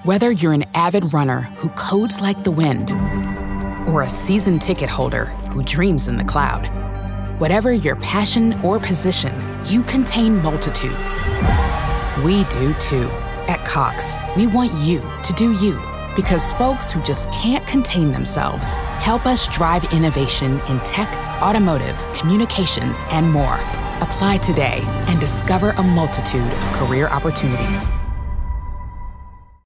Whether you're an avid runner who codes like the wind, or a season ticket holder who dreams in the cloud, whatever your passion or position, you contain multitudes. We do too. At Cox, we want you to do you, because folks who just can't contain themselves help us drive innovation in tech, automotive, communications, and more. Apply today and discover a multitude of career opportunities.